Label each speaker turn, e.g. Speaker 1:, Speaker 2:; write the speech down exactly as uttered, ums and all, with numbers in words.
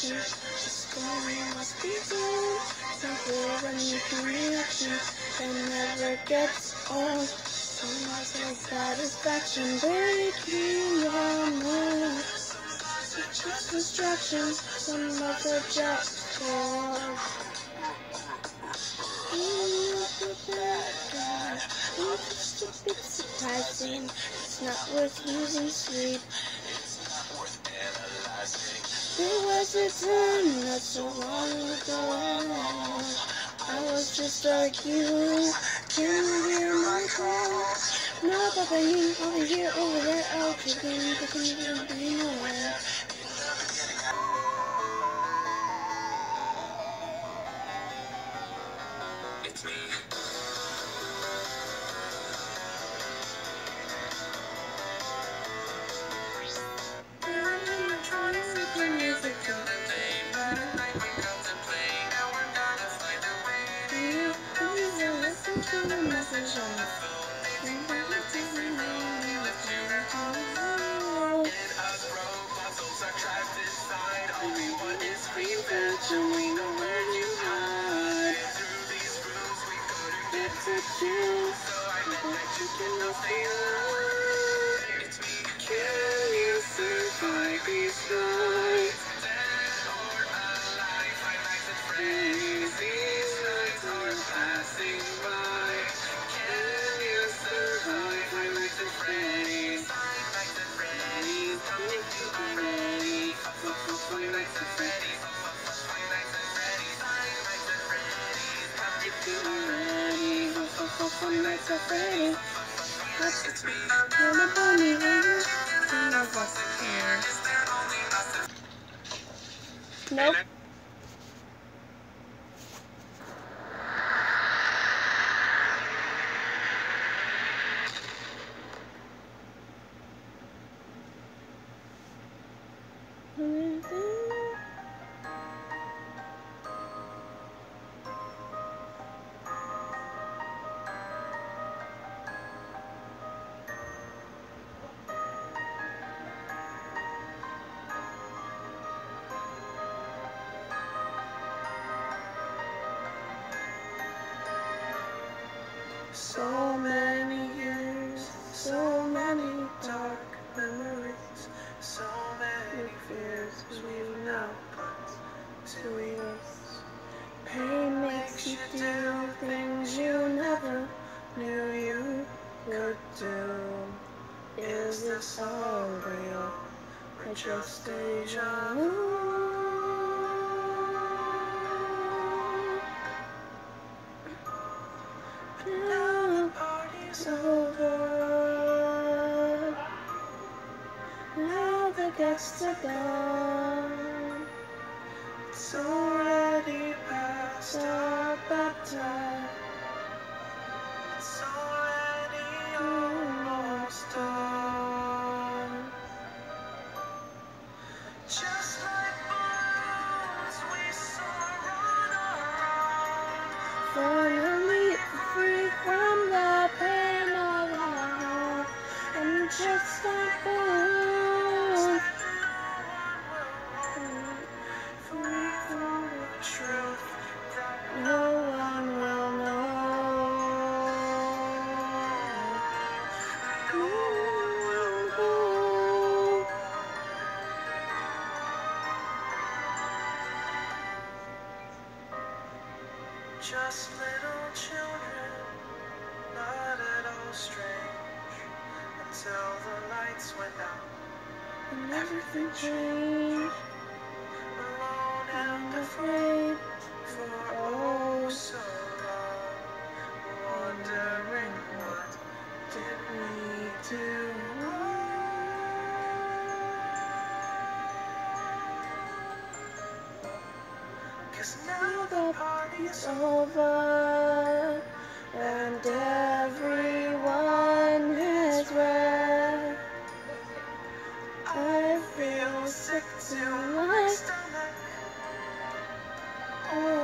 Speaker 1: distraction. The scoring must be done. Simply when you can reaction that never gets old. So much like satisfaction breaking your mind. Such a distraction, so much objection. It's a bit surprising. It's not worth losing sleep. There was a time not so long ago. I was just like you. Can you hear my call? No, Papa, you over here, over there, out kicking, kicking, kicking, kicking nowhere. It's me. Can you survive these nights? Dead or alive, my nights and Freddy's. These nights are passing by. Can you survive my nights and Freddy's? Five nights at Freddy's, coming to already. Five nights at Freddy's, five nights at Freddy's, five nights at Freddy's, coming to already. Five nights at Freddy's. It's me. You're the bunny, none of us here. Nope. So many years, so many dark memories, so many fears we've now put to use. Pain makes you do things you never knew you could do. Is this all real or just deja vu? Over. Now the guests are gone. It's already past our bedtime. It's already almost done. Just like balloons we saw run around. Finally free from the pain of our and just like balloons, free from the truth that no one will know. No one will know. Just little children, not at all strange, until the lights went out and everything changed. Alone and afraid for oh so long, wondering what did we do wrong. 'Cause now the party's over and everyone has read. I feel sick to my stomach. Oh.